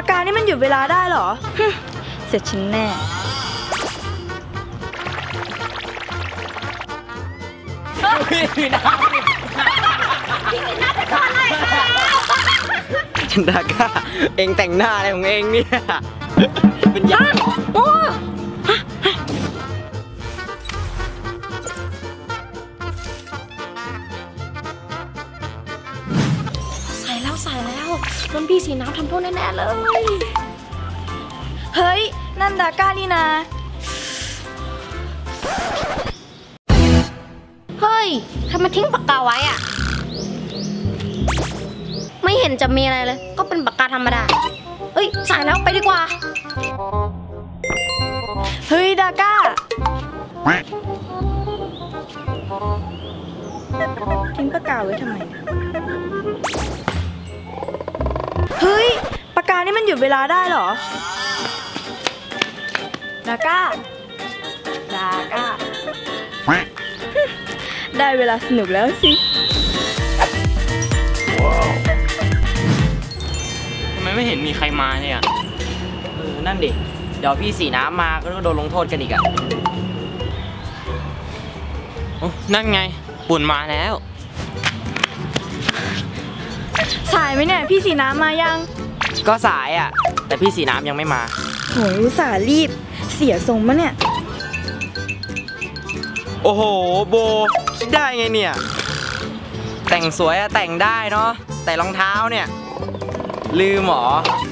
ากกานี่มันหยุดเวลาได้เหรอเสร็จฉันแน่พี่สีน้ำจะก่อนเลยดาก้าเองแต่งหน้าอะไรของเองเนี่ยเป็นยังโอ้ใส่แล้วรุ่นพี่สีน้ำทำโทษแน่ๆเลยเฮ้ยนั่นดาก้านี่นะเฮ้ยทำไมทิ้งปากกาไว้อะไม่เห็นจะมีอะไรเลยก็เป็นปากกาธรรมดาเฮ้ยใส่แล้วไปดีกว่าเฮ้ยดาก้าทิ้งปากกาไว้ทำไมเฮ้ยปากกานี่มันหยุดเวลาได้เหรอดาก้าได้เวลาสนุกแล้วสิทำไมไม่เห็นมีใครมาเนี่ยนั่นดิเดี๋ยวพี่สีน้ำมาก็โดนลงโทษกันอีกอะนั่นไงปุ่นมาแล้วสายไหมเนี่ยพี่สีน้ำมายังก็สายอะแต่พี่สีน้ำยังไม่มาโหอุตส่าห์รีบเสียทรงมะเนี่ยโอ้โหโบคิดได้ไงเนี่ยแต่งสวยอะแต่งได้เนาะแต่รองเท้าเนี่ยลืมหรอ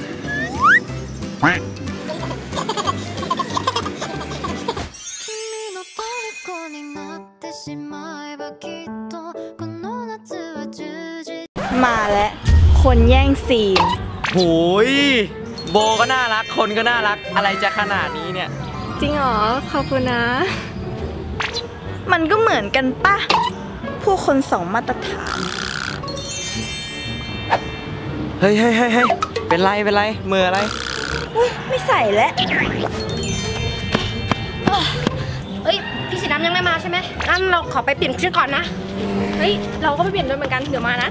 มาแล้วคนแย่งซีนโหยโบก็น่ารักคนก็น่ารักอะไรจะขนาดนี้เนี่ยจริงเหรอขอบคุณนะมันก็เหมือนกันป่ะผู้คนสองมาตรฐานเฮ้ยเป็นไรมืออะไรไม่ใส่แล้วเฮ้ยพี่สีน้ำยังไม่มาใช่ไหมงั้นเราขอไปเปลี่ยนชุดก่อนนะเฮ้ยเราก็ไปเปลี่ยนด้วยเหมือนกันเดี๋ยวมานะ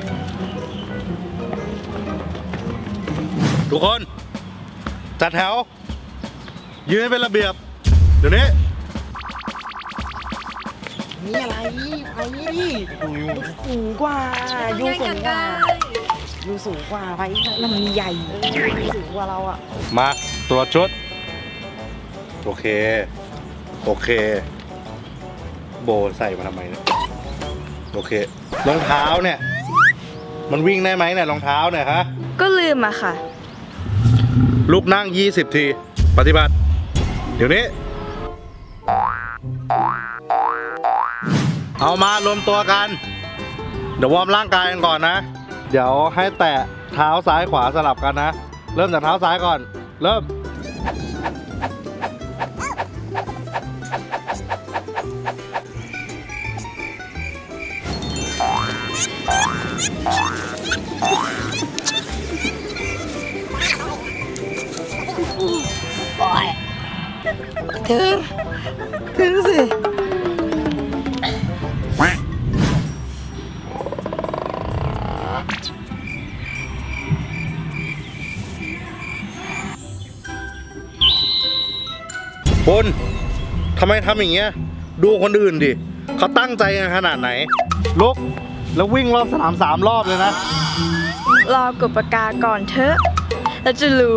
ทุกคนจัดแถวยืนเป็นระเบียบเดี๋ยวนี้นี่อะไรไปดิสูงกว่ายูสูงกว่าไปลำใหญ่สูงกว่าเราอะมาตรวจชุดโอเคโบใส่มาทำไมเนี่ยโอเครองเท้าเนี่ยมันวิ่งได้ไหมเนี่ยรองเท้าเนี่ยฮะก็ลืมอะค่ะลุกนั่ง20 ทีปฏิบัติเดี๋ยวนี้เอามารวมตัวกันเดี๋ยววอร์มร่างกายกันก่อนนะเดี๋ยวให้แตะเท้าซ้ายขวาสลับกันนะเริ่มจากเท้าซ้ายก่อนเริ่มถึงสิคุณทำไมทำอย่างเงี้ยดูคนอื่นดิเขาตั้งใจกันขนาดไหนลุกแล้ววิ่งรอบสนาม3 รอบเลยนะรอกดปากกาก่อนเถอะเราจะรู้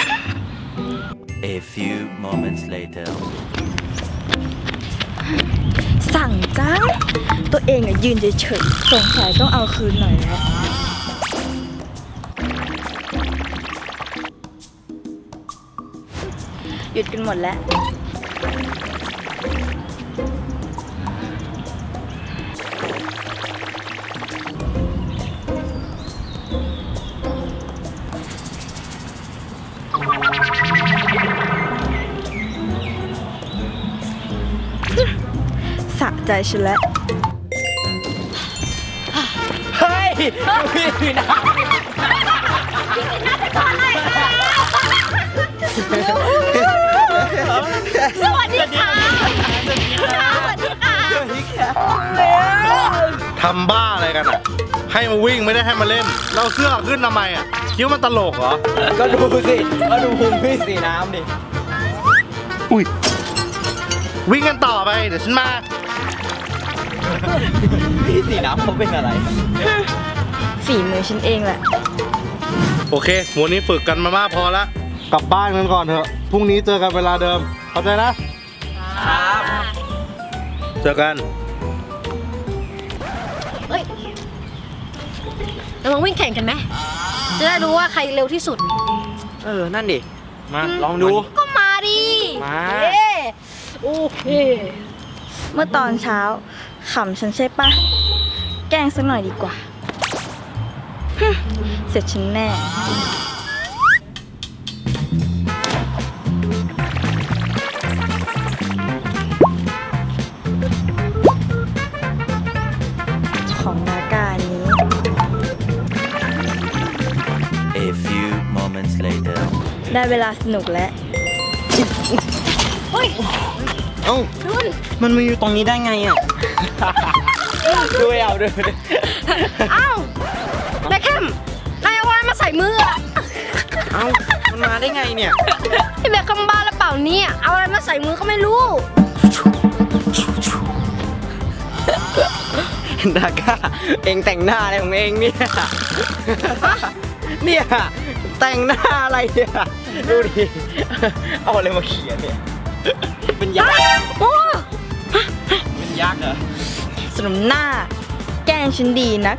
A few moments later สั่งจังตัวเองอะยืนเฉยๆสงสัยต้องเอาคืนหน่อยแล้วหยุดกันหมดแล้วสะใจฉันแล้วเฮ้ยพี่สีน้ำจะก่อนเลยสวัสดีค่ะสวัสดีค่ะทำบ้าอะไรกันอ่ะ ให้มาวิ่งไม่ได้ให้มาเล่น เราเสื้อขึ้นทำไมอ่ะคิดว่ามันตลกเหรอก็ดูสิก็ดูพุงพี่สีน้ำดิอุ้ยวิ่งกันต่อไปเดี๋ยวฉันมาพี่สีน้ำเขาเป็นอะไรฝีมือฉันเองแหละโอเควันนี้ฝึกกันมามากพอละกลับบ้านกันก่อนเถอะพรุ่งนี้เจอกันเวลาเดิมเข้าใจนะครับเจอกันเฮ้ยเรามาวิ่งแข่งกันไหมจะได้รู้ว่าใครเร็วที่สุดนั่นดิ มาลองดูก็มาดิมาเย้โอเคเมื่อตอนเช้าขำฉันใช่ปะแกล้งสักหน่อยดีกว่าฮึ่มเสร็จฉันแน่ ของดาก้านี้ A few moments later. ได้เวลาสนุกแล้วเฮ้ยเอ้านุ่นมันมาอยู่ตรงนี้ได้ไงอ่ะ ด้วยเอาด้วยเอ้าแบคแฮมนายเอาอะไรมาใส่มืออะเอ้า มันมาได้ไงเนี่ยพี่แบคแฮมบ้าหรือเปล่าเนี่ยเอาอะไรมาใส่มือก็ไม่รู้ดาก้า เองแต่งหน้าอะไรของเองเนี่ย เนี่ย แต่งหน้าอะไรเนี่ย ดูดิ เอาอะไรมาเขียนเนี่ย เป็นยักษ์โอ้เป็นยักษ์เหรอสนมหน้า แกล้งฉันดีนัก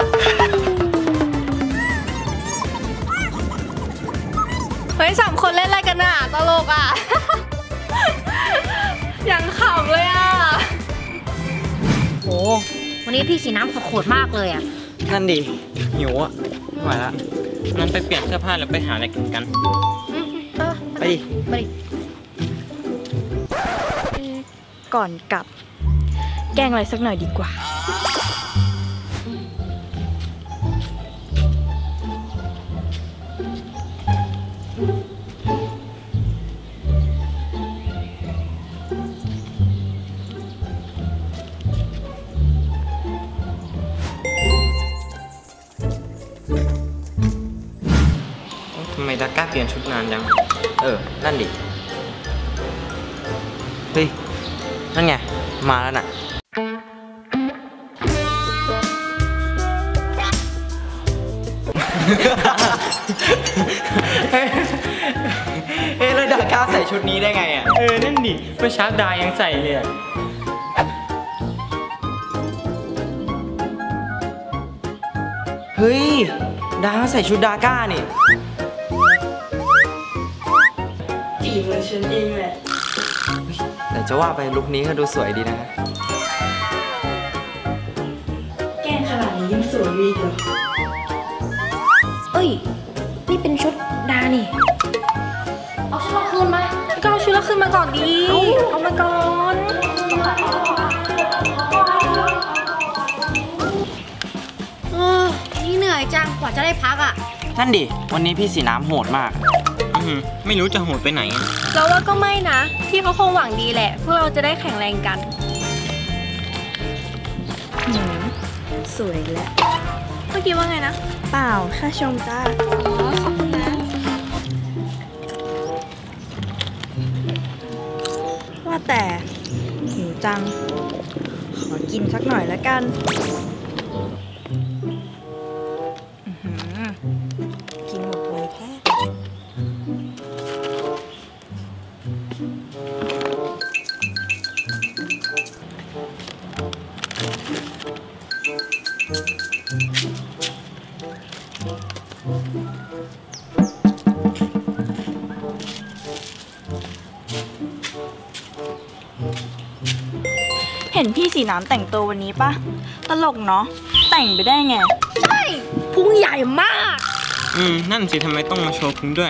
เฮ้ยสามคนเล่นอะไรกันอ่ะตลกอ่ะ ยังขำเลยอ่ะโหวันนี้พี่สีน้ำโหดมากเลยอ่ะนั่นดิ หิวอ่ะไม่ไหวละงั้นไปเปลี่ยนเสื้อผ้าแล้วไปหาอะไรกินกันไปดิไปดิก่อนกลับ แกล้งอะไรสักหน่อยดีกว่าทำไมดาก้าเปลี่ยนชุดนานจังนั่นดิ เฮ้ย นั่นไง มาแล้วน่ะ แล้วดาก้าใส่ชุดนี้ได้ไงอ่ะนั่นดิเมื่อเช้าดายังใส่เลยอะเฮ้ย ดาใส่ชุดดาก้านี่ฝีมือฉันเองแหละแต่จะว่าไปลุคนี้ก็ดูสวยดีนะแกล้งขนาดนี้ยังสวยอยู่อีกเหรอเอ้ย นี่เป็นชุดดานี่ เอาชุดเราคืนมาก็เอาชุดเราขึ้นมาก่อนดี เอามาก่อนนี่เหนื่อยจังกว่าจะได้พักอ่ะนั่นดิ วันนี้พี่สีน้ำโหดมากไม่รู้จะโหดไปไหนอะเราว่าก็ไม่นะ พี่เขาคงหวังดีแหละ พวกเราจะได้แข็งแรงกันสวยแล้วเมื่อกี้ว่าไงนะเปล่าค่าชมจ้าอ๋อ ขอบคุณนะว่าแต่หิวจัง ขอกินสักหน่อยแล้วกัน อื้อหือกินหมดไวแท้ เห็นพี่สีน้ำแต่งตัววันนี้ปะตลกเนาะ แต่งไปได้ไงใช่ พุงใหญ่มากนั่นสิทำไมต้องมาโชว์พุงด้วย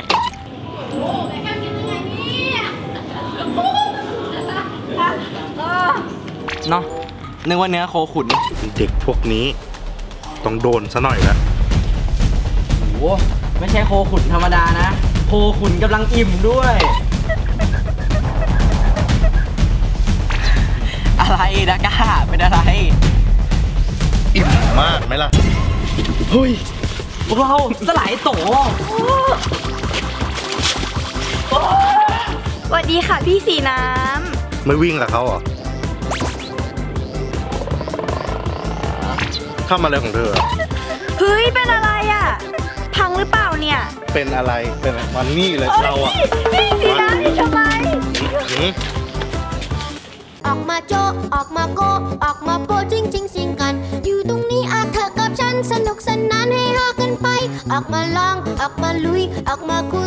เนาะ นึกว่าเนื้อโคขุนเด็กพวกนี้ต้องโดนซะหน่อยละโอ้ไม่ใช่โคขุนธรรมดานะ โคขุนกำลังอิ่มด้วย อะไรดาก้า เป็นอะไรอิ่อิ่มมากไหมล่ะเฮ้ย พวกเราสลายโตสวัสดีค่ะพี่สีน้ไม่วิ่งกับเขาเหรอทำอะไรของเธอำเฮ้ย เป็นอะไรอ่ะ พังหรือเปล่าเนี่ยเป็นอะไร เป็นมันนี่เลยเราอะพี่สีน้ำนี่ทำไมหืมออกมาโจะออกมาโกะออกมาโปะจริงจริงจริงกัน อยู่ตรงนี้เธอกับฉันสนุกสนานให้ฮากันไป ออกมาลองออกมาลุยออกมาคุย